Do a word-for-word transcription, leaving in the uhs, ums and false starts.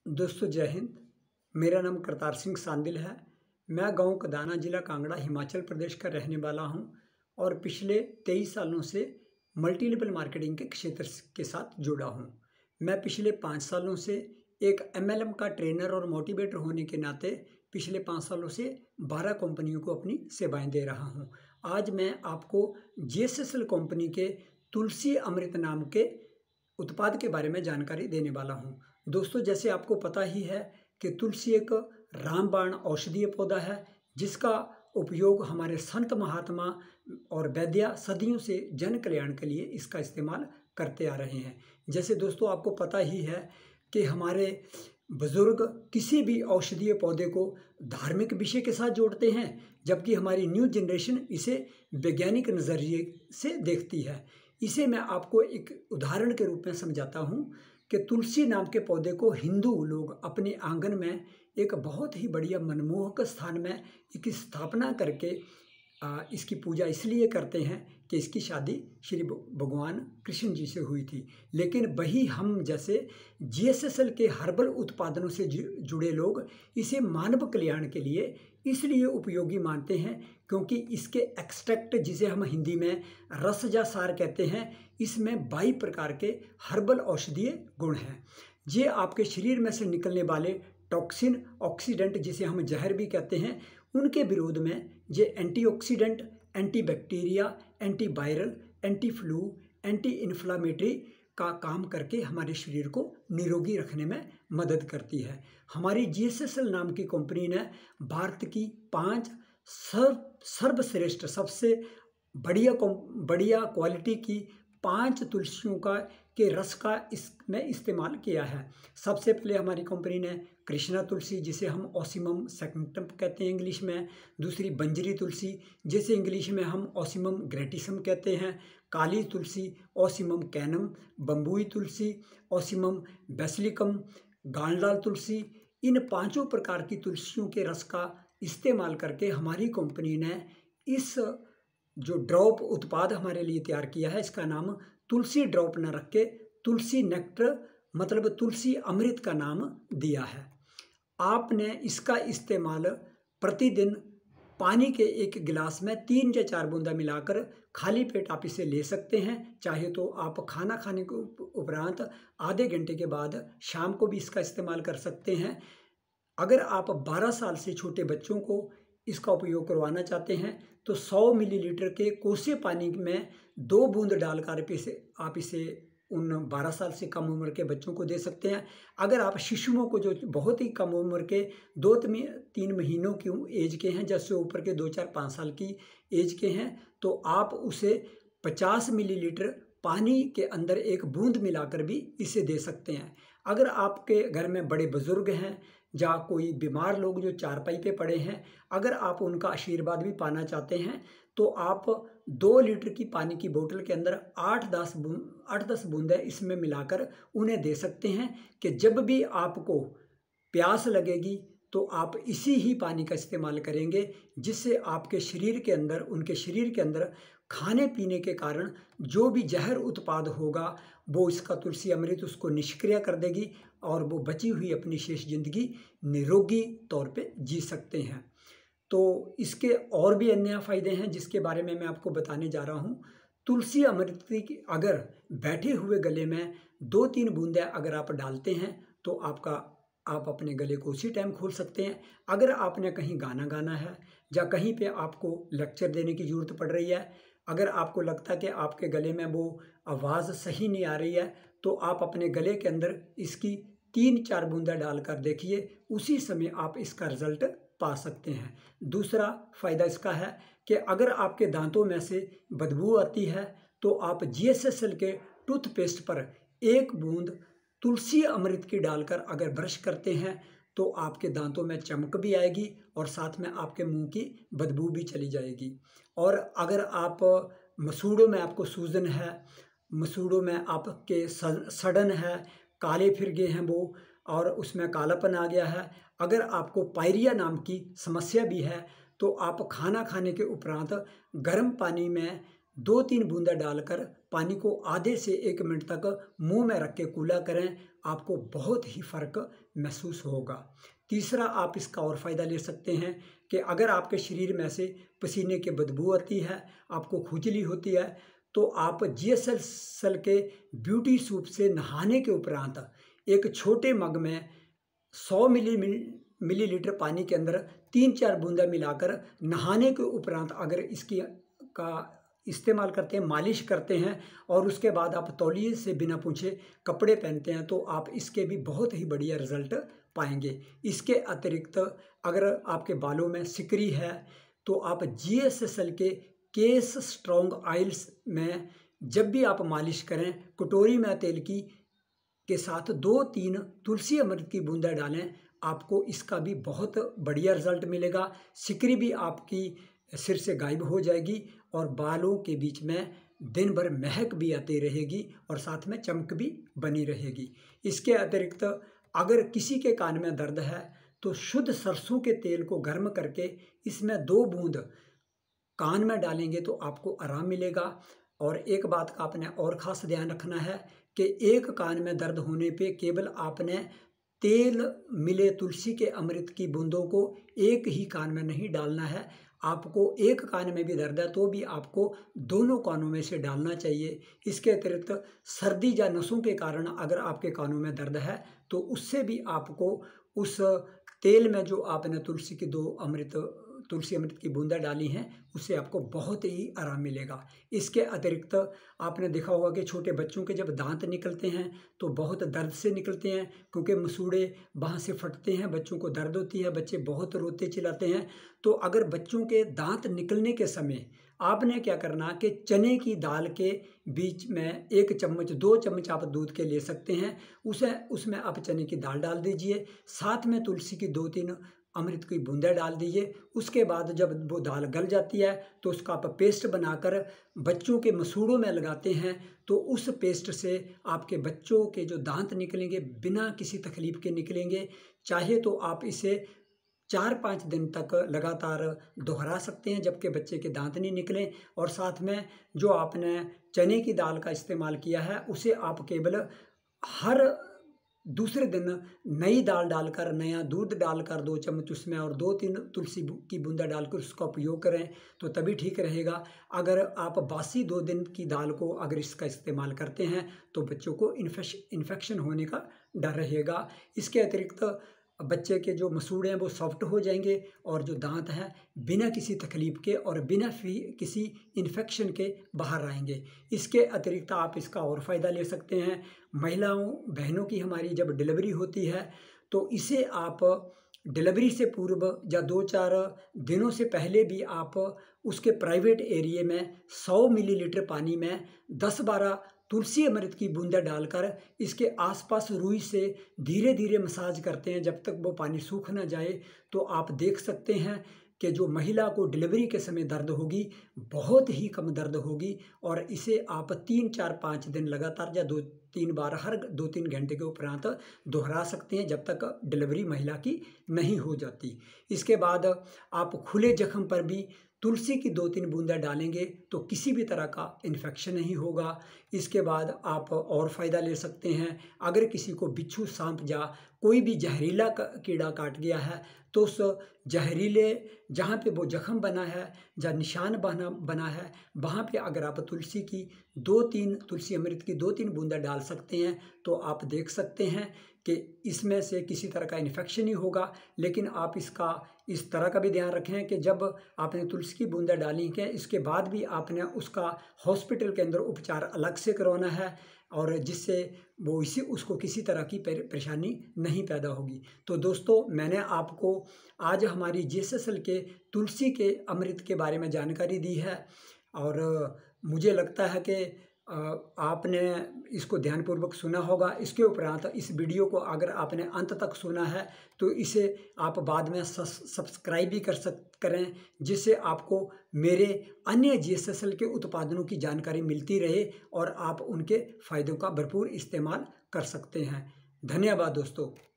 दोस्तों जय हिंद। मेरा नाम करतार सिंह सांदिल है। मैं गांव कदाना, जिला कांगड़ा, हिमाचल प्रदेश का रहने वाला हूं और पिछले तेईस सालों से मल्टी लेवल मार्केटिंग के क्षेत्र के साथ जुड़ा हूं। मैं पिछले पाँच सालों से एक एमएलएम का ट्रेनर और मोटिवेटर होने के नाते पिछले पाँच सालों से बारह कंपनियों को अपनी सेवाएं दे रहा हूं। आज मैं आपको जीएसएसएल कंपनी के तुलसी अमृत नाम के उत्पाद के बारे में जानकारी देने वाला हूं। दोस्तों, जैसे आपको पता ही है कि तुलसी एक रामबाण औषधीय पौधा है, जिसका उपयोग हमारे संत महात्मा और वैद्य सदियों से जन कल्याण के लिए इसका इस्तेमाल करते आ रहे हैं। जैसे दोस्तों आपको पता ही है कि हमारे बुजुर्ग किसी भी औषधीय पौधे को धार्मिक विषय के साथ जोड़ते हैं, जबकि हमारी न्यू जनरेशन इसे वैज्ञानिक नज़रिए से देखती है। इसे मैं आपको एक उदाहरण के रूप में समझाता हूँ कि तुलसी नाम के पौधे को हिंदू लोग अपने आंगन में एक बहुत ही बढ़िया मनमोहक स्थान में एक स्थापना करके आ, इसकी पूजा इसलिए करते हैं कि इसकी शादी श्री भगवान कृष्ण जी से हुई थी। लेकिन वही हम जैसे जीएसएसएल के हर्बल उत्पादनों से जुड़े लोग इसे मानव कल्याण के लिए इसलिए उपयोगी मानते हैं क्योंकि इसके एक्सट्रैक्ट, जिसे हम हिंदी में रस या सार कहते हैं, इसमें बाईस प्रकार के हर्बल औषधीय गुण हैं। ये आपके शरीर में से निकलने वाले टॉक्सिन, ऑक्सीडेंट, जिसे हम जहर भी कहते हैं, उनके विरोध में ये antioxidant, antibacteria, antiviral, anti flu, anti inflammatory का काम करके हमारे शरीर को निरोगी रखने में मदद करती है। हमारी जीएसएसएल नाम की कंपनी ने भारत की पांच सर्व सर्वश्रेष्ठ सबसे बढ़िया बढ़िया क्वालिटी की पांच तुलसियों का के रस का इसमें इस्तेमाल किया है। सबसे पहले हमारी कंपनी ने कृष्णा तुलसी, जिसे हम ओसिमम सैक्टिनम कहते हैं इंग्लिश में। दूसरी बंजरी तुलसी, जिसे इंग्लिश में हम ओसिमम ग्रेटिसम कहते हैं। काली तुलसी, ओसिमम कैनम। बम्बुई तुलसी, ओसिमम बेसिलिकम। गांडाल तुलसी। इन पांचों प्रकार की तुलसियों के रस का इस्तेमाल करके हमारी कंपनी ने इस जो ड्रॉप उत्पाद हमारे लिए तैयार किया है, इसका नाम तुलसी ड्रॉप न रख के तुलसी नेक्टर मतलब तुलसी अमृत का नाम दिया है। आपने इसका इस्तेमाल प्रतिदिन पानी के एक गिलास में तीन या चार बूंदा मिलाकर खाली पेट आप इसे ले सकते हैं। चाहे तो आप खाना खाने के उपरांत आधे घंटे के बाद शाम को भी इसका इस्तेमाल कर सकते हैं। अगर आप बारह साल से छोटे बच्चों को इसका उपयोग करवाना चाहते हैं तो सौ मिलीलीटर के कोसे पानी में दो बूंद डालकर इसे आप इसे उन बारह साल से कम उम्र के बच्चों को दे सकते हैं। अगर आप शिशुओं को जो बहुत ही कम उम्र के दो तीन महीनों की एज के हैं, जैसे ऊपर के दो चार पाँच साल की एज के हैं, तो आप उसे पचास मिलीलीटर पानी के अंदर एक बूंद मिलाकर भी इसे दे सकते हैं। अगर आपके घर में बड़े बुजुर्ग हैं या कोई बीमार लोग जो चारपाई पे पड़े हैं, अगर आप उनका आशीर्वाद भी पाना चाहते हैं तो आप दो लीटर की पानी की बोतल के अंदर आठ दस बूंद आठ दस बूंदें इसमें मिलाकर उन्हें दे सकते हैं कि जब भी आपको प्यास लगेगी तो आप इसी ही पानी का इस्तेमाल करेंगे, जिससे आपके शरीर के अंदर उनके शरीर के अंदर खाने पीने के कारण जो भी जहर उत्पाद होगा वो इसका तुलसी अमृत उसको निष्क्रिय कर देगी और वो बची हुई अपनी शेष जिंदगी निरोगी तौर पे जी सकते हैं। तो इसके और भी अन्य फायदे हैं जिसके बारे में मैं आपको बताने जा रहा हूँ। तुलसी अमृत की अगर बैठे हुए गले में दो तीन बूंदें अगर आप डालते हैं तो आपका आप अपने गले को उसी टाइम खोल सकते हैं। अगर आपने कहीं गाना गाना है या कहीं पे आपको लेक्चर देने की ज़रूरत पड़ रही है, अगर आपको लगता है कि आपके गले में वो आवाज़ सही नहीं आ रही है, तो आप अपने गले के अंदर इसकी तीन चार बूंदा डालकर देखिए, उसी समय आप इसका रिजल्ट पा सकते हैं। दूसरा फ़ायदा इसका है कि अगर आपके दांतों में से बदबू आती है तो आप जीएसएसएल के टूथपेस्ट पर एक बूंद तुलसी अमृत की डालकर अगर ब्रश करते हैं तो आपके दांतों में चमक भी आएगी और साथ में आपके मुंह की बदबू भी चली जाएगी। और अगर आप मसूड़ों में आपको सूजन है, मसूड़ों में आपके सड़न है, काले फिर गए हैं वो और उसमें कालापन आ गया है, अगर आपको पायरिया नाम की समस्या भी है, तो आप खाना खाने के उपरांत गर्म पानी में दो तीन बूंदा डालकर पानी को आधे से एक मिनट तक मुंह में रख के कूला करें, आपको बहुत ही फ़र्क महसूस होगा। तीसरा, आप इसका और फ़ायदा ले सकते हैं कि अगर आपके शरीर में से पसीने की बदबू आती है, आपको खुजली होती है, तो आप जी एस एस एल के ब्यूटी सूप से नहाने के उपरांत एक छोटे मग में सौ मिली मिलीलीटर पानी के अंदर तीन चार बूंदा मिलाकर नहाने के उपरांत अगर इसकी का इस्तेमाल करते हैं, मालिश करते हैं और उसके बाद आप तौलिए से बिना पूछे कपड़े पहनते हैं, तो आप इसके भी बहुत ही बढ़िया रिजल्ट पाएंगे। इसके अतिरिक्त अगर आपके बालों में सिकरी है तो आप जी एस एस एल के केस स्ट्रॉन्ग ऑयल्स में जब भी आप मालिश करें, कटोरी में तेल की के साथ दो तीन तुलसी अमृत की बूंदा डालें, आपको इसका भी बहुत बढ़िया रिजल्ट मिलेगा। सिकरी भी आपकी सिर से गायब हो जाएगी और बालों के बीच में दिन भर महक भी आती रहेगी और साथ में चमक भी बनी रहेगी। इसके अतिरिक्त अगर किसी के कान में दर्द है तो शुद्ध सरसों के तेल को गर्म करके इसमें दो बूंद कान में डालेंगे तो आपको आराम मिलेगा। और एक बात का आपने और ख़ास ध्यान रखना है कि एक कान में दर्द होने पे केवल आपने तेल मिले तुलसी के अमृत की बूंदों को एक ही कान में नहीं डालना है, आपको एक कान में भी दर्द है तो भी आपको दोनों कानों में से डालना चाहिए। इसके अतिरिक्त सर्दी या नसों के कारण अगर आपके कानों में दर्द है तो उससे भी आपको उस तेल में जो आपने तुलसी की दो अमृत तुलसी अमृत की बूंदा डाली हैं उससे आपको बहुत ही आराम मिलेगा। इसके अतिरिक्त आपने देखा होगा कि छोटे बच्चों के जब दांत निकलते हैं तो बहुत दर्द से निकलते हैं, क्योंकि मसूड़े वहाँ से फटते हैं, बच्चों को दर्द होती है, बच्चे बहुत रोते चिल्लाते हैं। तो अगर बच्चों के दांत निकलने के समय आपने क्या करना कि चने की दाल के बीच में एक चम्मच दो चम्मच आप दूध के ले सकते हैं, उसे उसमें आप चने की दाल डाल दीजिए, साथ में तुलसी की दो तीन अमृत की बूंदें डाल दीजिए। उसके बाद जब वो दाल गल जाती है तो उसका आप पेस्ट बनाकर बच्चों के मसूड़ों में लगाते हैं, तो उस पेस्ट से आपके बच्चों के जो दांत निकलेंगे बिना किसी तकलीफ के निकलेंगे। चाहे तो आप इसे चार पाँच दिन तक लगातार दोहरा सकते हैं जबकि बच्चे के दांत नहीं निकलें। और साथ में जो आपने चने की दाल का इस्तेमाल किया है उसे आप केवल हर दूसरे दिन नई दाल डालकर, नया दूध डालकर दो चम्मच उसमें और दो तीन तुलसी की बूंदा डालकर उसका उपयोग करें तो तभी ठीक रहेगा। अगर आप बासी दो दिन की दाल को अगर इसका इस्तेमाल करते हैं तो बच्चों को इन्फेक्शन होने का डर रहेगा। इसके अतिरिक्त बच्चे के जो मसूड़े हैं वो सॉफ्ट हो जाएंगे और जो दांत हैं बिना किसी तकलीफ के और बिना किसी इन्फेक्शन के बाहर आएंगे। इसके अतिरिक्त आप इसका और फ़ायदा ले सकते हैं। महिलाओं बहनों की हमारी जब डिलीवरी होती है तो इसे आप डिलीवरी से पूर्व या दो चार दिनों से पहले भी आप उसके प्राइवेट एरिया में सौ मिलीलीटर पानी में दस बारह तुलसी अमृत की बूंदा डालकर इसके आसपास रुई से धीरे धीरे मसाज करते हैं जब तक वो पानी सूख ना जाए। तो आप देख सकते हैं कि जो महिला को डिलीवरी के समय दर्द होगी बहुत ही कम दर्द होगी। और इसे आप तीन चार पाँच दिन लगातार या दो तीन बार हर दो तीन घंटे के उपरांत दोहरा सकते हैं जब तक डिलीवरी महिला की नहीं हो जाती। इसके बाद आप खुले जख्म पर भी तुलसी की दो तीन बूंदा डालेंगे तो किसी भी तरह का इन्फेक्शन नहीं होगा। इसके बाद आप और फ़ायदा ले सकते हैं, अगर किसी को बिच्छू, सांप या कोई भी जहरीला कीड़ा काट गया है तो उस जहरीले जहाँ पे वो जख्म बना है या निशान बना बना है वहाँ पे अगर आप तुलसी की दो तीन तुलसी अमृत की दो तीन बूंदा डाल सकते हैं तो आप देख सकते हैं कि इसमें से किसी तरह का इन्फेक्शन ही होगा। लेकिन आप इसका इस तरह का भी ध्यान रखें कि जब आपने तुलसी की बूंदा डाली है इसके बाद भी आपने उसका हॉस्पिटल के अंदर उपचार अलग से करवाना है और जिससे वो इसी उसको किसी तरह की परेशानी नहीं पैदा होगी। तो दोस्तों, मैंने आपको आज हमारी जी एस एस एल के तुलसी के अमृत के बारे में जानकारी दी है और मुझे लगता है कि आपने इसको ध्यानपूर्वक सुना होगा। इसके उपरांत इस वीडियो को अगर आपने अंत तक सुना है तो इसे आप बाद में सब्सक्राइब भी कर सक करें जिससे आपको मेरे अन्य जी एस एस एल के उत्पादनों की जानकारी मिलती रहे और आप उनके फ़ायदों का भरपूर इस्तेमाल कर सकते हैं। धन्यवाद दोस्तों।